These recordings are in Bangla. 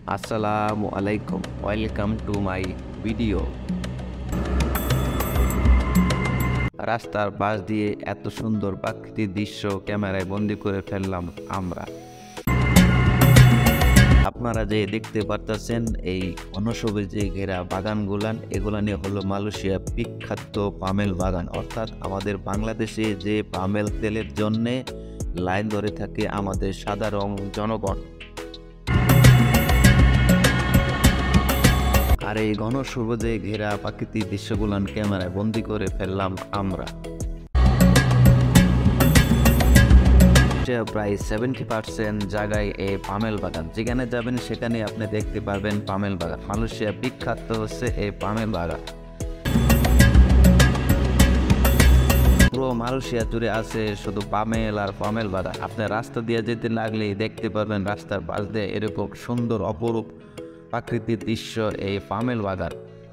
আসসালামু আলাইকুম, ওয়েলকাম টু মাই ভিডিও। রাস্তার পাশ দিয়ে এত সুন্দর প্রাকৃতিক দৃশ্য ক্যামেরায় বন্দি করে ফেললাম আমরা। আপনারা যে দেখতে পারতেছেন এই ঘনসবুজে ঘেরা বাগানগুলান, এগুলা নিয়ে হলো মালয়েশিয়া বিখ্যাত পামেল বাগান। অর্থাৎ আমাদের বাংলাদেশে যে পামেল তেলের জন্যে লাইন ধরে থাকে আমাদের সাধারণ জনগণ। আর এই ঘন সবুজে ঘেরা প্রাকৃতিক দৃশ্যগুলান ক্যামেরায় বন্দি করে ফেললাম আমরা। প্রায় 70% জায়গায় এই পামেল বাগান, যেখানে যাবেন সেখানে আপনি দেখতে পারবেন পামেল বাগান। মালয়েশিয়া বিখ্যাত হচ্ছে এই পামেল বাগান। পুরো মালয়েশিয়া জুড়ে আছে শুধু পামেল আর পামেল বাগান। আপনি রাস্তা দিয়ে যেতে লাগলেই দেখতে পারবেন রাস্তার পাশ দিয়ে এরকম সুন্দর অপরূপ প্রাকৃতিক দৃশ্য এই পামেল বাগান।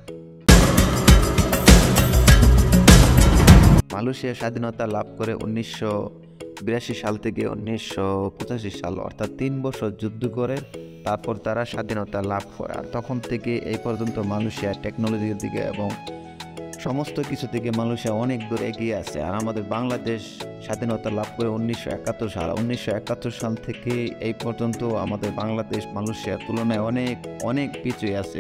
মালয়েশিয়া স্বাধীনতা লাভ করে 1982 সাল থেকে 1985 সাল, অর্থাৎ 3 বছর যুদ্ধ করে তারপর তারা স্বাধীনতা লাভ করে। আর তখন থেকে এই পর্যন্ত মালয়েশিয়া টেকনোলজির দিকে এবং সমস্ত কিছু থেকে মালয়েশিয়া অনেক দূর এগিয়ে আছে। আর আমাদের বাংলাদেশ স্বাধীনতা লাভ করে 1971 সাল। 1971 সাল থেকে এই পর্যন্ত আমাদের বাংলাদেশ মালয়েশিয়ার তুলনায় অনেক অনেক পিছিয়ে আছে।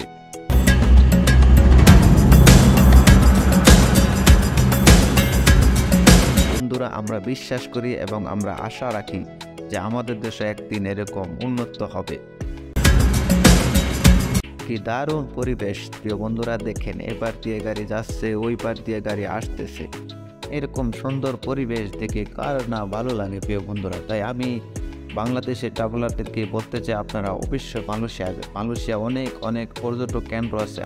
বন্ধুরা, আমরা বিশ্বাস করি এবং আমরা আশা রাখি যে আমাদের দেশে একদিন এরকম উন্নত হবে। কি দারুণ পরিবেশ প্রিয় বন্ধুরা, দেখেন এপার দিয়ে গাড়ি যাচ্ছে, ওই পার দিয়ে গাড়ি আসতেছে। এরকম সুন্দর পরিবেশ দেখে কার না ভালো লাগে প্রিয় বন্ধুরা। তাই আমি বাংলাদেশের ট্রাভেলারদেরকে বলতে চাই আপনারা অবশ্যই মালয়েশিয়া আসবেন। মালয়েশিয়া অনেক অনেক পর্যটক কেন্দ্র আছে।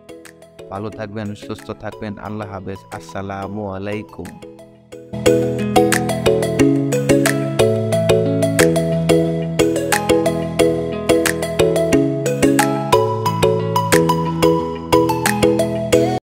ভালো থাকবেন, সুস্থ থাকবেন। আল্লাহ হাফেজ। আসসালামু আলাইকুম।